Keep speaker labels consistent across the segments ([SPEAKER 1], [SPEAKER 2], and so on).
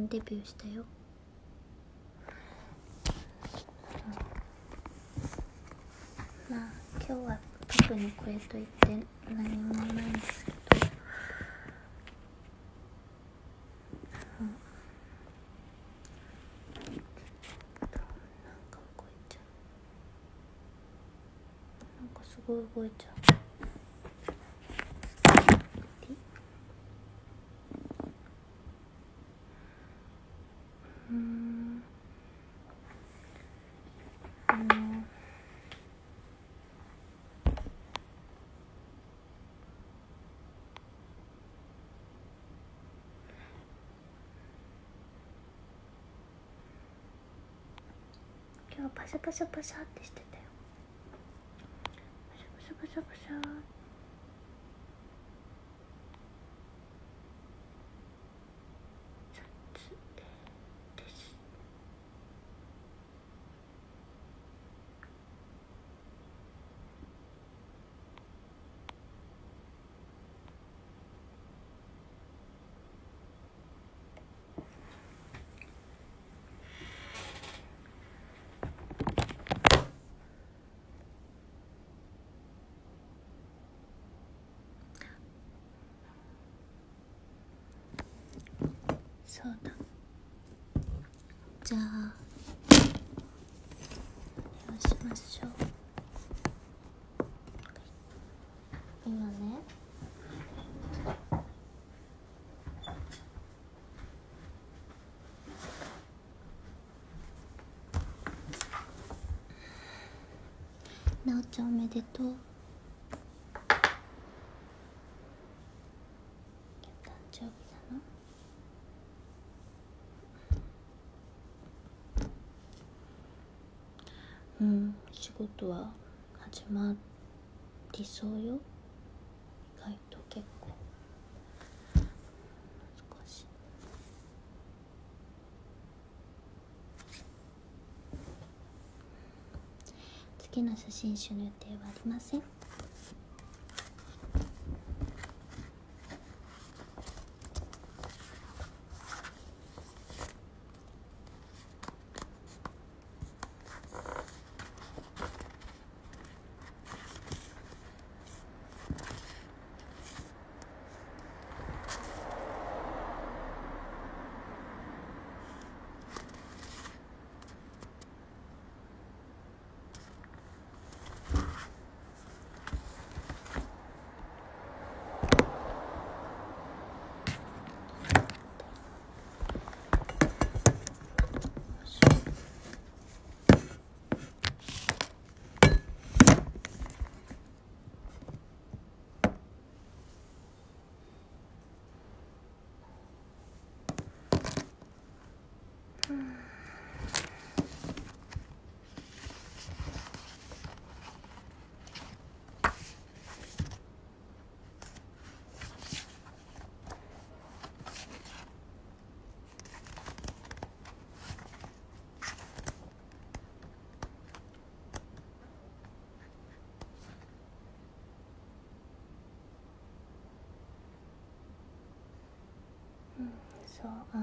[SPEAKER 1] デビューしたよ。まあ今日は特にこれといって何もないんですけど、なんか動いちゃう。なんかすごい動いちゃう。今日はパシャパシャパシャってしてたよ。パシャパシャパシャパシャ。です。そうだ。じゃあどうしましょう。今ね、なおちゃんおめでとう。誕生日なの？仕事は始まりそうよ。意外と結構難しい。次の写真集の予定はありません。そう、だった。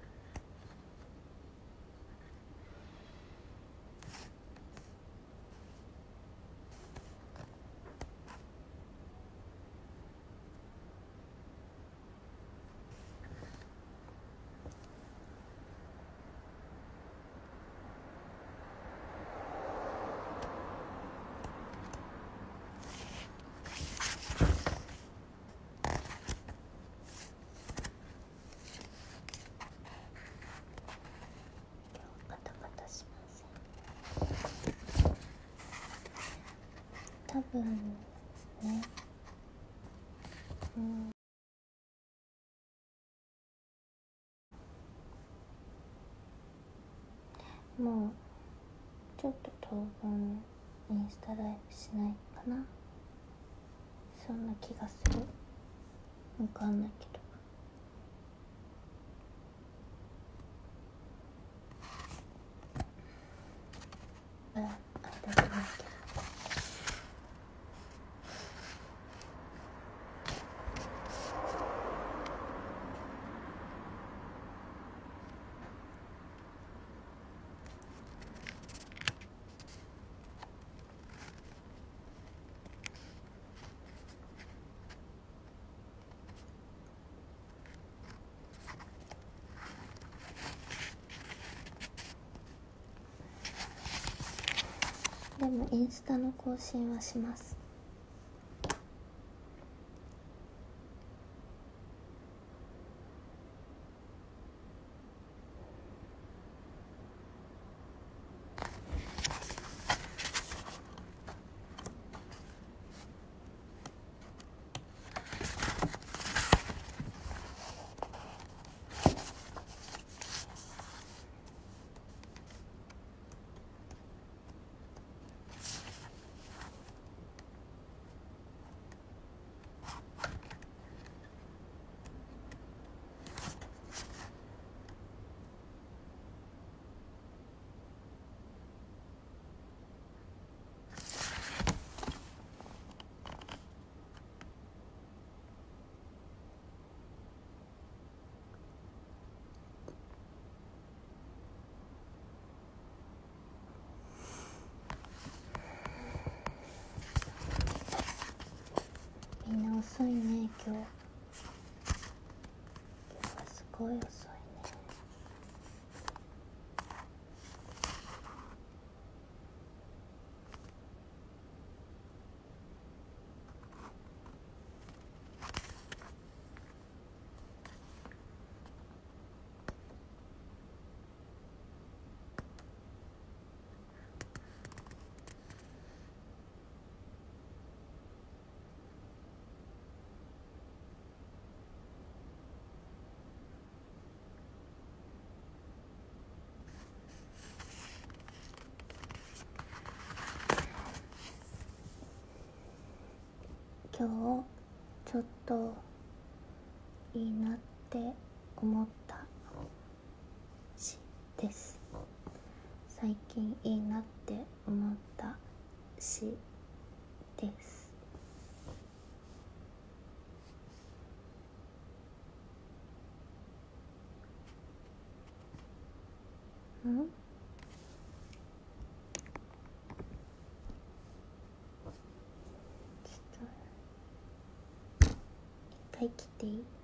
[SPEAKER 1] カタカタしません。多分ね、もうちょっと当分インスタライブしないかな。そんな気がする。わかんないけど。あれだけど。 もインスタの更新はします。みんな遅いね、今日はすごい遅いね。今日ちょっといいなって思った詩です。最近いいなって思った詩です。ちょっと一回切っていい？